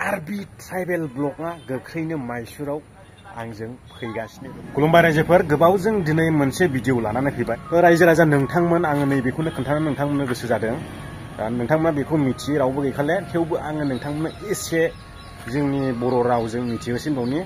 आरबि tribal ब्लगआ गोख्रैनो माइसुराव आंजों फैगासिनो दं। खुलुमबाय रायजोफोर, गोबावजों दिनै मोनसे भिडिअ लानानै फैबाय। रायजो राजा नोंथांमोन, आङो नैबेखौनो खोन्थानो नोंथांमोननो गोसो जादों। नोंथांमोना बेखौ मिथियो, रावबो गैखाले, थेवबो आङो नोंथांमोननो एसे जोंनि बर' रावजों मिथिहोसिनो दंनि।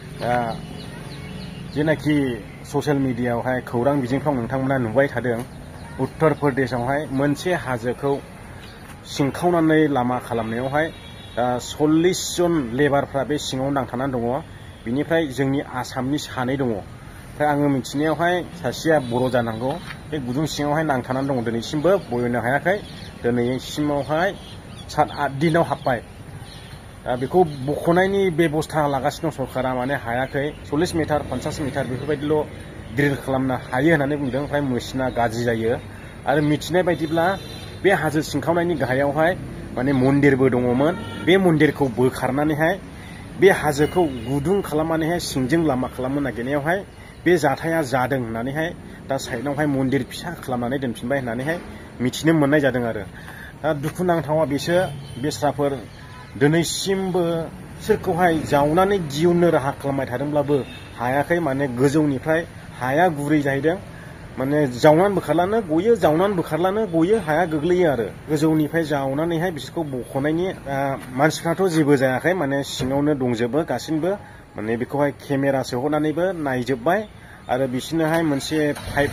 जेनाखि ससियेल मिडियायावहाय खौरां बिजोंफ्राव नोंथांमोना नुबाय थादों, उत्तर प्रदेशआवहाय मोनसे हाजोखौ सिंखावनानै लामा खालामनायावहाय 40 जन लेबारफ्रा बे सिङाव नांथानानै दङ। बिनिफ्राय जोंनि आसामनि 2 दङ। ओमफ्राय आङो मिथिनायावहाय सासेया बर' जानांगौ। बे गुदुं सिङावहाय नांथानानै दङ, दिनैसिमबो बयनो हायाखै। दिनैसिमावहाय 7-8 दिनाव हाबबाय। बेखौ बख'नायनि बेबस्था लागासिनो दं सरकारा, माने हायाखै। 40 मिटार 50 मिटार बेफोरबायदिल' ड्रिल खालामनो हायो होननानै बुंदों। ओमफ्राय मेसिना गाज्रि जायो। आरो मिथिनाय बायदिब्ला बे हाजो सिंखावनायनि गाहायावहाय माने मन्दिरबो दङमोन। बे मन्दिरखौ बोखारनानैहाय बे हाजोखौ गुदुं खालामनानैहाय सिंजों लामा खालामनो नागिरनायावहाय बे जाथाया जादों होननानैहाय दा साइडआवहाय मन्दिर फिसा खालामनानै दोनफिनबाय होननानैहाय मिथिनो मोननाय जादों आरो। दा दुखुनांथावा बेस्राफोर दिनैसिमबो सोरखौहाय जावनानै दिहुननो राहा खालामबाय थादोंब्लाबो हायाखै। माने गोजौनिफ्राय हाया गुरै जाहैदों, माने जावनानै बोखारलानो गयो, जावनानै बोखारलानो गयो, हाया गोग्लैयो आरो। गोजौनिफ्राय जावनानैहाय बिसोरखौ बख'नायनि मानसिफ्राथ' जेबो जायाखै, माने सिङावनो दंजोबो गासिबो। माने बेखौहाय केमेरा सोहरनानैबो नायजोब्बाय। आरो बिसोरनोहाय मोनसे पाइप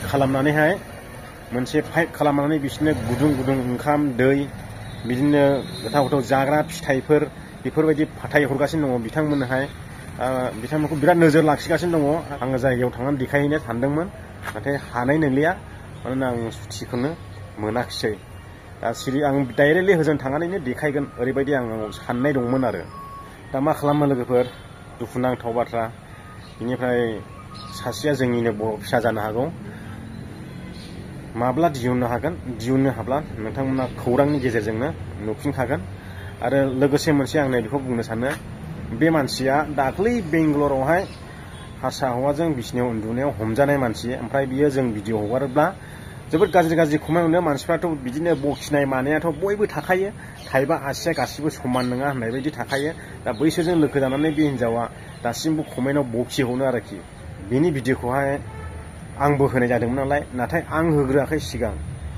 खालामनानै बिसोरनो गुदुं गुदुं ओंखाम, दै, बिदिनो गोथाव जाग्रा फिथाइफोर बेफोरबायदि फाथाय हरगासिनो दङ बिथांमोननोहाय। बिथांमोनखौ बिराद नोजोर लाखिगासिनो दङ। आङो जायगायाव थांनानै देखायहैनो सानदोंमोन, नाथाय हानाय नंलिया, मानोना आं सुथिखौनो मोनाखिसै। दा सिरि आं डाइरेक्टलि होजों थांनानैनो देखायगोन, ओरैबायदि आंनाव साननाय दंमोन आरो। दा मा खालामो लोगोफोर, दुखुनांथाव बाथ्रा। बिनिफ्राय सासेया जोंनिनो बर' फिसा जानो हागौ। माब्ला दिहुननो हागोन, दिहुननो हाब्ला नोंथांमोना खौरांनि गेजेरजोंनो नुफिनखागोन। आरो लोगोसे मोनसे आं बेखौ बुंनो सानो, बे मानसिया दाख्लै बेंगलरावहाय हारसा हौवाजों बिसिनायाव उन्दुनायाव हमजानाय मानसि। ओमफ्राय बियो जों भिडिअ हगारोब्ला जोबोद गाज्रि कमेन्ट मोनो। मानसिफ्राथ' बिदिनो बखिनाय मानायाथ' बयबो थाखायो, थाइबा आसिया गासिबो समान नङा होननाय बायदि थाखायो। दा बैसोरजों लोगो जानानै बे हिन्जावा दासिमबो कमेन्टआव बखिहरनो आरोखि। बेनि भिडिअखौहाय आंबो होनाय जादोंमोन नालाय, नाथाय आं होग्रोआखै सिगां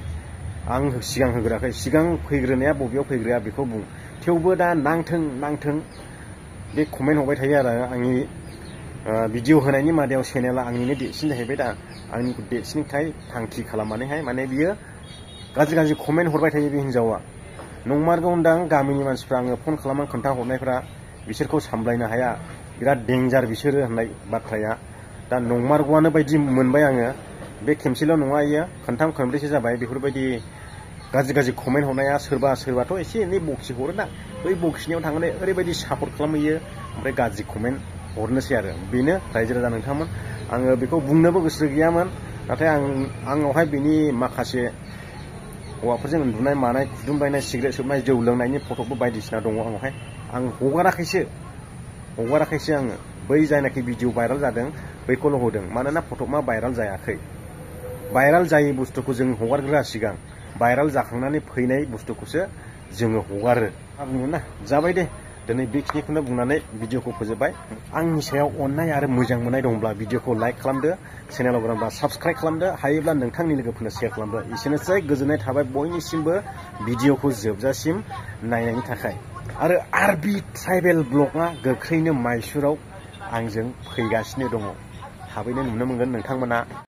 होग्रोआखै। सिगां फैग्रोनाया बबेयाव फैग्रोआ बेखौ बुं। थेवबो दा नांथों बे कमेन्ट हरबाय थायो आरो। आंनि भिडिअ होनायनि मादायाव चेनेला आंनिनो देरसिन जाहैबाय। दा आंनिखौ देरसिनखाय थांखि खालामनानैहाय माने बियो गाज्रि कमेन्ट हरबाय थायो बे हिन्जावा। नंमारगौ होनदां, गामिनि मानसिफ्रा आङो फन खालामनानै खोन्थाहरनायफ्रा बिसोरखौ सामलायनो हाया, बिराद डेन्जार बिसोरो होननाय बाथ्राया। दा नंमारगौआनो बायदि मोनबाय आङो। बे खेमसेल' नङा, इयो खनथाम खनब्रैसो जाबाय बेफोरबायदि गाज्रि कमेन्ट हरनाया। सोरबाथ' एसे एनै बखि हरोना, बै बखिनायाव थांनानै ओरैबायदि सापर्ट खालामहैयो, ओमफ्राय गाज्रि कमेन्ट हरनोसै आरो। बेनो रायजो राजा नोंथांमोन, आङो बेखौ बुंनोबो गोसो गैयामोन, नाथाय आंनावहाय बेनि माखासे हौवाफोरजों उन्दुनाय मानाय, खुदुमबायनाय, सिगारेट सोबनाय, जौ लोंनायनि फट'बो बायदिसिना दङ आंनावहाय। आं हगाराखैसो आङो। बै जायनाखि भिडिअ भाइराल जादों बैखौल' होदों, मानोना फट'आ भाइराल जायाखै। भाइराल जायै बुस्थुखौ जों हगारग्रोआ सिगां, भाइराल जाखांनानै फैनाय बुस्थुखौसो जोङो हगारो। बुङो ना, जाबाय दे, दिनै बेखिनिखौनो बुंनानै भिडिअखौ फोजोबबाय। आंनि सायाव अननाय आरो मोजां मोननाय दंब्ला भिडिअखौ लाइक खालामदो, चेनेलाव गोदानब्ला साबस्क्राइब खालामदो, हायोब्ला नोंथांनि लोगोफोरनो शेयार खालामदो। एसेनोसै, गोजोननाय थाबाय बयनिसिमबो भिडिअखौ जोबजासिम नायनायनि थाखाय। आरो आरबि ट्राइबेल ब्लगआ गोख्रैनो माइसुराव आंजों फैगासिनो दङ। थाबैनो नुनो मोनगोन नोंथांमोना।